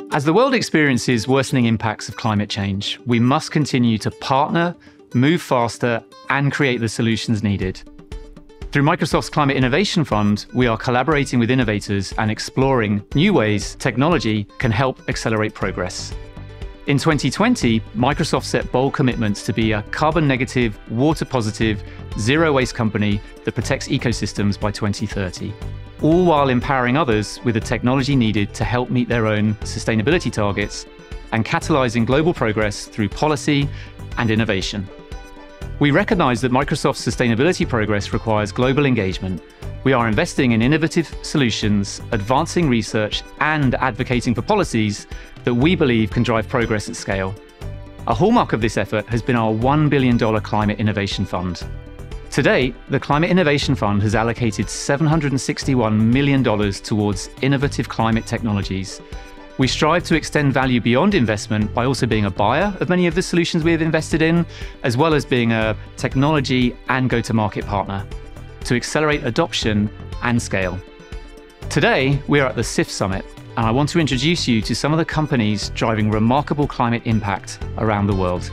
As the world experiences worsening impacts of climate change, we must continue to partner, move faster, and create the solutions needed. Through Microsoft's Climate Innovation Fund, we are collaborating with innovators and exploring new ways technology can help accelerate progress. In 2020, Microsoft set bold commitments to be a carbon negative, water positive, zero waste company that protects ecosystems by 2030, all while empowering others with the technology needed to help meet their own sustainability targets and catalyzing global progress through policy and innovation. We recognize that Microsoft's sustainability progress requires global engagement. We are investing in innovative solutions, advancing research, and advocating for policies that we believe can drive progress at scale. A hallmark of this effort has been our $1 billion Climate Innovation Fund. To date, the Climate Innovation Fund has allocated $761 million towards innovative climate technologies. We strive to extend value beyond investment by also being a buyer of many of the solutions we have invested in, as well as being a technology and go-to-market partner to accelerate adoption and scale. Today, we are at the SIF Summit, and I want to introduce you to some of the companies driving remarkable climate impact around the world.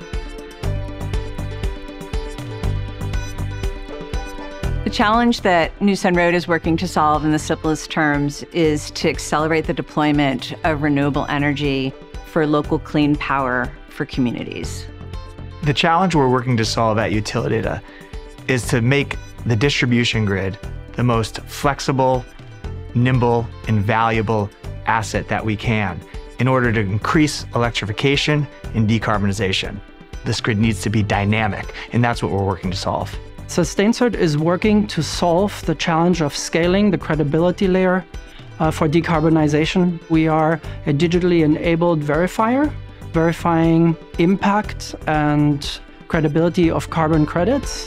The challenge that New Sun Road is working to solve in the simplest terms is to accelerate the deployment of renewable energy for local clean power for communities. The challenge we're working to solve at Utilidata is to make the distribution grid the most flexible, nimble, and valuable asset that we can in order to increase electrification and decarbonization. This grid needs to be dynamic, and that's what we're working to solve. So StainCert is working to solve the challenge of scaling the credibility layer for decarbonization. We are a digitally enabled verifier, verifying impact and credibility of carbon credits.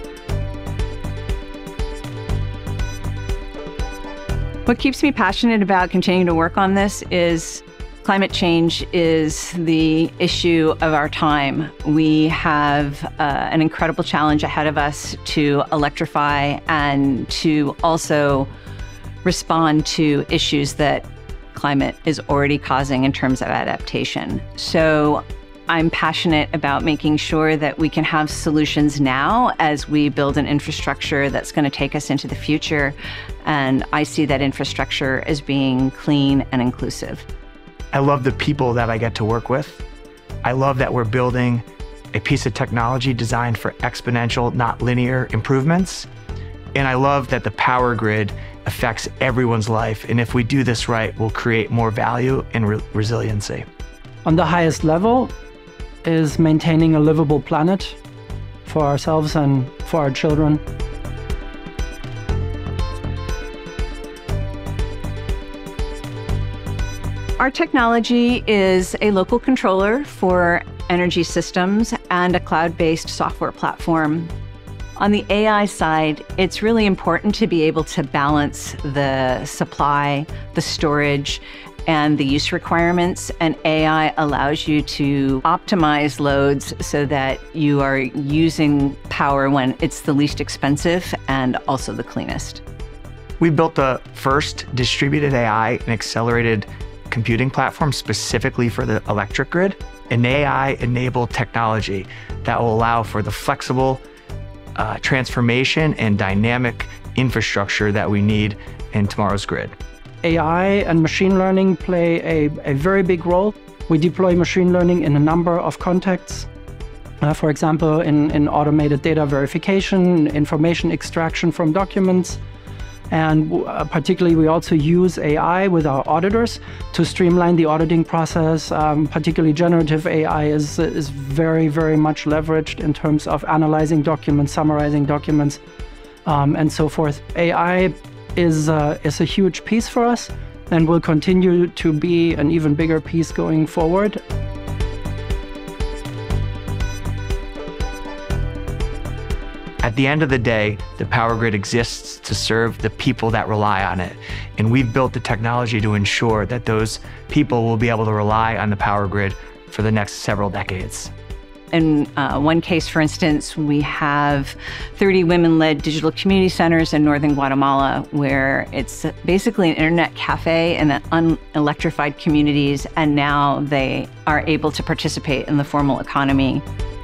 What keeps me passionate about continuing to work on this is climate change is the issue of our time. We have an incredible challenge ahead of us to electrify and to also respond to issues that climate is already causing in terms of adaptation. So I'm passionate about making sure that we can have solutions now as we build an infrastructure that's going to take us into the future. And I see that infrastructure as being clean and inclusive. I love the people that I get to work with. I love that we're building a piece of technology designed for exponential, not linear improvements. And I love that the power grid affects everyone's life. And if we do this right, we'll create more value and resiliency. On the highest level is maintaining a livable planet for ourselves and for our children. Our technology is a local controller for energy systems and a cloud-based software platform. On the AI side, it's really important to be able to balance the supply, the storage, and the use requirements, and AI allows you to optimize loads so that you are using power when it's the least expensive and also the cleanest. We built the first distributed AI and accelerated computing platform specifically for the electric grid, an AI-enabled technology that will allow for the flexible transformation and dynamic infrastructure that we need in tomorrow's grid. AI and machine learning play a very big role. We deploy machine learning in a number of contexts. For example, in automated data verification, information extraction from documents. And particularly, we also use AI with our auditors to streamline the auditing process. Particularly, generative AI is very, very much leveraged in terms of analyzing documents, summarizing documents, and so forth. AI is a huge piece for us and will continue to be an even bigger piece going forward. At the end of the day, the power grid exists to serve the people that rely on it. And we've built the technology to ensure that those people will be able to rely on the power grid for the next several decades. In one case, for instance, we have 30 women-led digital community centers in northern Guatemala, where it's basically an internet cafe in the unelectrified communities, and now they are able to participate in the formal economy.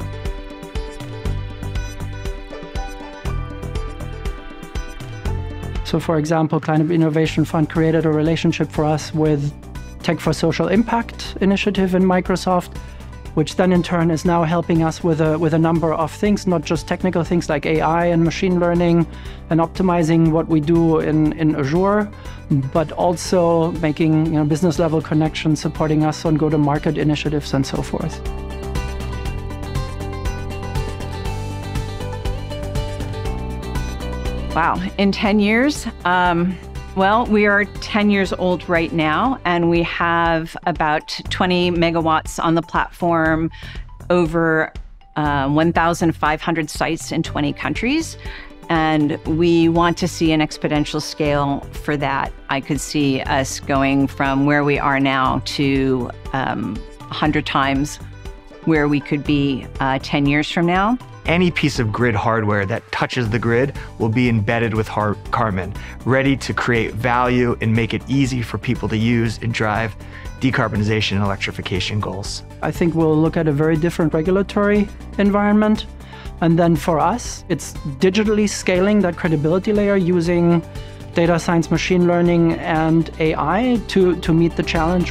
So, for example, Climate Innovation Fund created a relationship for us with Tech for Social Impact initiative in Microsoft, which then in turn is now helping us with a number of things, not just technical things like AI and machine learning and optimizing what we do in Azure, but also making business level connections, supporting us on go-to-market initiatives and so forth. Wow, in 10 years, well, we are 10 years old right now, and we have about 20 megawatts on the platform, over 1,500 sites in 20 countries. And we want to see an exponential scale for that. I could see us going from where we are now to 100 times where we could be 10 years from now. Any piece of grid hardware that touches the grid will be embedded with Carmen, ready to create value and make it easy for people to use and drive decarbonization and electrification goals. I think we'll look at a very different regulatory environment. And then for us, it's digitally scaling that credibility layer using data science, machine learning, and AI to meet the challenge.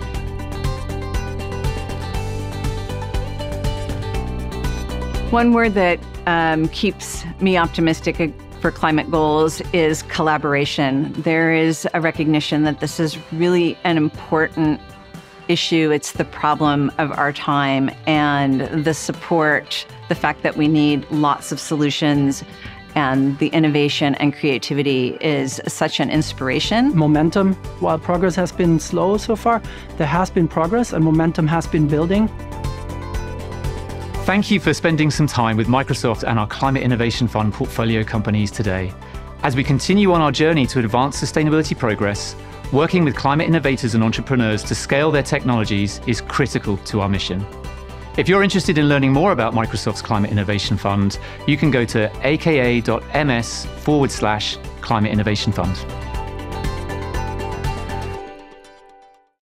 One word that keeps me optimistic for climate goals is collaboration. There is a recognition that this is really an important issue. It's the problem of our time, and the support, the fact that we need lots of solutions, and the innovation and creativity is such an inspiration. Momentum, while progress has been slow so far, there has been progress and momentum has been building. Thank you for spending some time with Microsoft and our Climate Innovation Fund portfolio companies today. As we continue on our journey to advance sustainability progress, working with climate innovators and entrepreneurs to scale their technologies is critical to our mission. If you're interested in learning more about Microsoft's Climate Innovation Fund, you can go to aka.ms/Climate Innovation Fund.